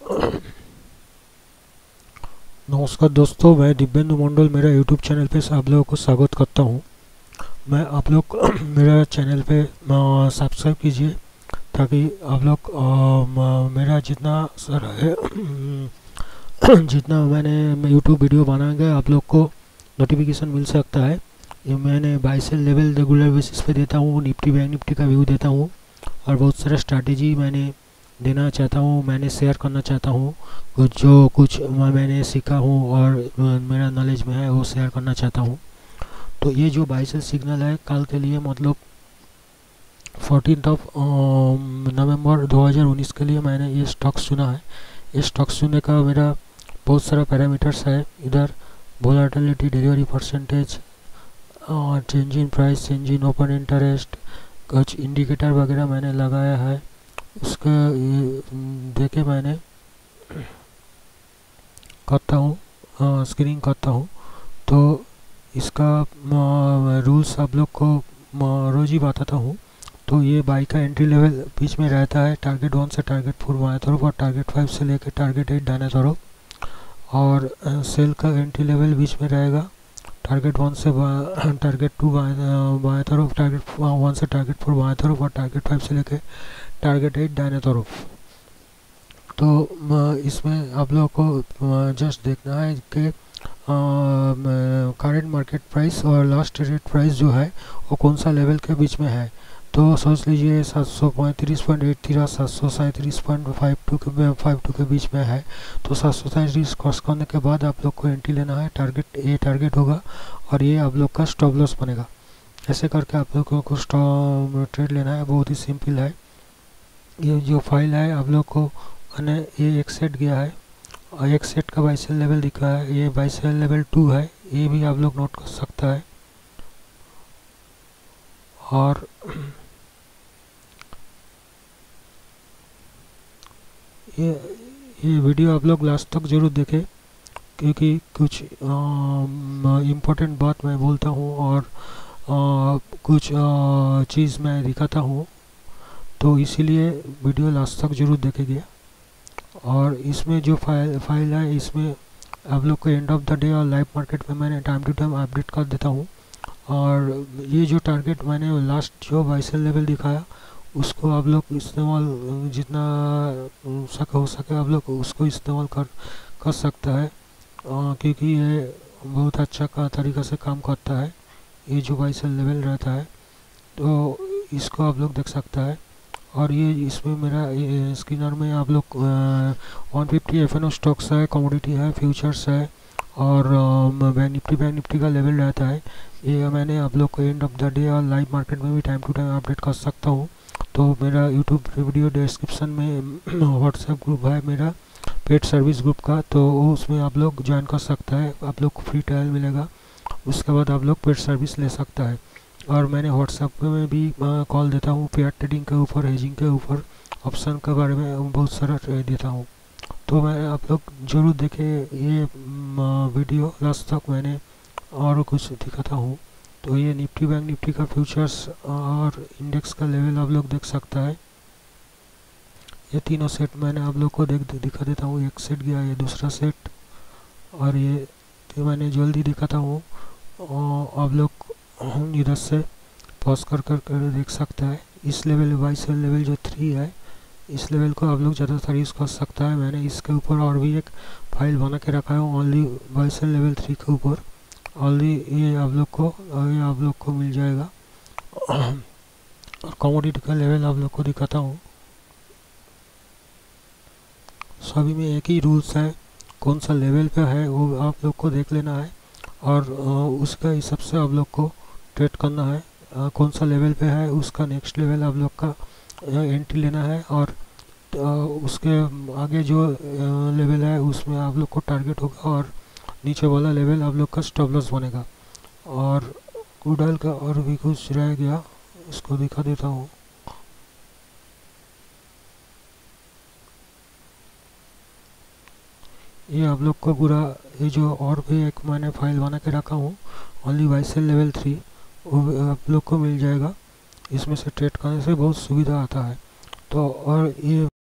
नमस्कार दोस्तों, मैं दिव्येंदु मंडल मेरा यूट्यूब चैनल पे आप लोगों को स्वागत करता हूं। मैं आप लोग मेरा चैनल पे सब्सक्राइब कीजिए ताकि आप लोग मेरा जितना सर है जितना मैं यूट्यूब वीडियो बनाएंगे आप लोग को नोटिफिकेशन मिल सकता है। ये मैंने buy sell level regular basis पे देता हूँ, निफ्टी बैंक निफ्टी का व्यू देता हूँ और बहुत सारा स्ट्रैटेजी मैंने देना चाहता हूँ, मैंने शेयर करना चाहता हूँ। कुछ मैंने सीखा हूँ और मेरा नॉलेज में है वो शेयर करना चाहता हूँ। तो ये जो बाय सेल सिग्नल है कल के लिए, मतलब 14 नवंबर 2019 के लिए मैंने ये स्टॉक चुना है। ये स्टॉक चुनने का मेरा बहुत सारा पैरामीटर्स है। इधर volatility, delivery percentage, change in price, change in open interest, कुछ इंडिकेटर वगैरह मैंने लगाया है। उसका देखे मैंने करता हूँ, स्क्रीनिंग करता हूँ। तो इसका रूल्स आप लोग को रोज़ ही बताता हूँ। तो ये बाई का एंट्री लेवल बीच में रहता है, टारगेट 1 से टारगेट 4 बाएं तरफ और टारगेट 5 से लेकर टारगेट 8 दाएं तरफ। और सेल का एंट्री लेवल बीच में रहेगा, टारगेट 1 से टारगेट 2 बाएं तरफ, टारगेट 1 से टारगेट 4 बाएं तरफ और टारगेट 5 से लेकर टारगेट 8 दाएं तरफ। तो इसमें आप लोगों को जस्ट देखना है कि करंट मार्केट प्राइस और लास्ट रेट प्राइस जो है वो कौन सा लेवल के बीच में है। तो सोच लीजिए 735.83 737.52 के बीच में है। तो 737 क्रॉस करने के बाद आप लोग को एंट्री लेना है, टारगेट ये टारगेट होगा और ये आप लोग का स्टॉप लॉस बनेगा। ऐसे करके आप लोगों को ट्रेड लेना है, बहुत ही सिंपल है। ये जो फाइल है आप लोग को मैंने ये एक सेट गया है और एक सेट का बाय सेल लेवल दिखा है, ये बाय सेल लेवल 2 है, ये भी आप लोग नोट कर सकता है। और ये वीडियो आप लोग लास्ट तक जरूर देखें क्योंकि कुछ इम्पोर्टेंट बात मैं बोलता हूँ और कुछ चीज़ मैं दिखाता हूँ, तो इसीलिए वीडियो लास्ट तक जरूर देखेंगे। और इसमें जो फाइल है इसमें आप लोग को एंड ऑफ द डे और लाइव मार्केट में मैंने टाइम टू टाइम अपडेट कर देता हूँ। और ये जो टारगेट मैंने लास्ट जो बाय सेल लेवल दिखाया उसको आप लोग इस्तेमाल जितना हो सके आप लोग उसको इस्तेमाल कर सकता है क्योंकि ये बहुत अच्छा तरीक़ा से काम करता है। ये जो बाय सेल लेवल रहता है तो इसको आप लोग देख सकता है। और ये इसमें मेरा स्क्रीनर में आप लोग 150 FNO स्टॉक्स है, कमोडिटी है, फ्यूचर्स है और बैंक निफ्टी का लेवल रहता है। ये मैंने आप लोग को एंड ऑफ द डे और लाइव मार्केट में भी टाइम टू टाइम अपडेट कर सकता हूँ। तो मेरा यूट्यूब वीडियो डिस्क्रिप्शन में व्हाट्सएप ग्रुप है मेरा पेड सर्विस ग्रुप का, तो उसमें आप लोग ज्वाइन कर सकता है, आप लोग को फ्री ट्रायल मिलेगा। उसके बाद आप लोग पेड सर्विस ले सकता है। और मैंने व्हाट्सएप में भी कॉल देता हूँ पेयर ट्रेडिंग के ऊपर, हेजिंग के ऊपर, ऑप्शन के बारे में बहुत सारा देता हूँ। तो मैं आप लोग ज़रूर देखें ये वीडियो लास्ट तक, मैंने और कुछ दिखाता हूँ। तो ये निफ्टी बैंक निफ्टी का फ्यूचर्स और इंडेक्स का लेवल आप लोग देख सकता है। ये तीनों सेट मैंने आप लोग को दिखा देता हूँ। एक सेट गया, ये दूसरा सेट और ये तो मैंने जल्दी दिखाता हूँ। आप लोग इधर से पॉज कर देख सकता है। इस लेवल बाय सेल लेवल जो 3 है, इस लेवल को आप लोग ज़्यादातर यूज़ कर सकता है। मैंने इसके ऊपर और भी एक फाइल बना के रखा है ओनली बाय सेल लेवल 3 के ऊपर। ऑनली ये आप लोग को मिल जाएगा। और कमोडिटी का लेवल आप लोग को दिखाता हूँ। सभी में एक ही रूल्स है, कौन सा लेवल पे है वो आप लोग को देख लेना है और उसका हिसाब से आप लोग को ट्रेड करना है। कौन सा लेवल पे है उसका नेक्स्ट लेवल आप लोग का एंट्री लेना है और उसके आगे जो लेवल है उसमें आप लोग को टारगेट होगा और नीचे वाला लेवल आप लोग का स्टॉप लॉस बनेगा। और गुडाल का और भी कुछ रह गया, इसको दिखा देता हूँ। ये आप लोग को पूरा ये जो और भी एक मैंने फाइल बना के रखा हूँ ओनली बाय सेल लेवल 3, वो आप लोग को मिल जाएगा। इसमें से ट्रेड करने से बहुत सुविधा आता है। तो और ये